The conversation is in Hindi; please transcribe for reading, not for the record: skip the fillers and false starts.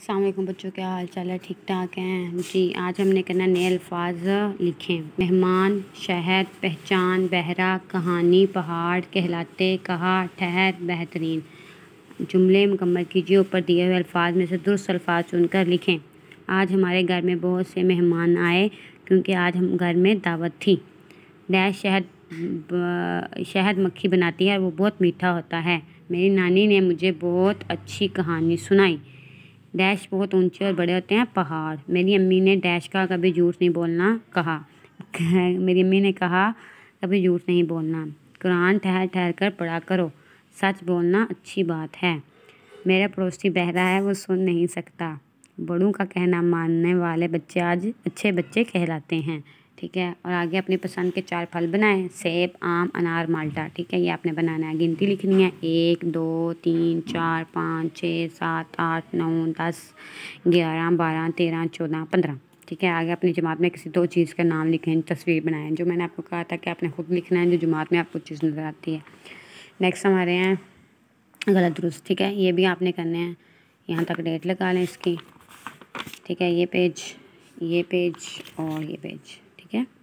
अस्सलाम वालेकुम बच्चों, क्या हाल चाल है? ठीक ठाक हैं जी। आज हमने करना नए अल्फाज लिखें। मेहमान, शहद, पहचान, बहरा, कहानी, पहाड़, कहलाते, कहा, ठहर, बेहतरीन। जुमले मुकम्मल कीजिए। ऊपर दिए हुए अल्फाज में से दुरुस्त अल्फाज चुनकर लिखें। आज हमारे घर में बहुत से मेहमान आए क्योंकि आज हम घर में दावत थी। डैश शहद मक्खी बनाती है और वो बहुत मीठा होता है। मेरी नानी ने मुझे बहुत अच्छी कहानी सुनाई। डैश बहुत ऊंचे और बड़े होते हैं पहाड़। मेरी अम्मी ने डैश का कभी झूठ नहीं बोलना कहा। मेरी अम्मी ने कहा कभी झूठ नहीं बोलना। कुरान ठहर ठहर कर पढ़ा करो। सच बोलना अच्छी बात है। मेरा पड़ोसी बहरा है, वो सुन नहीं सकता। बड़ों का कहना मानने वाले बच्चे आज अच्छे बच्चे कहलाते हैं। ठीक है। और आगे अपनी पसंद के 4 फल बनाएं। सेब, आम, अनार, माल्टा। ठीक है, ये आपने बनाना है। गिनती लिखनी है 1 2 3 4 5 6 7 8 9 10 11 12 13 14 15। ठीक है। आगे अपनी जमात में किसी 2 चीज़ का नाम लिखें, तस्वीर बनाएं। जो मैंने आपको कहा था कि आपने खुद लिखना है जो जमात में आपको चीज़ नज़र आती है। नेक्स्ट हमारे हैं गलत दुरुस्त। ठीक है, ये भी आपने करने हैं। यहाँ तक डेट लगा लें इसकी। ठीक है, ये पेज और ये पेज। ठीक है।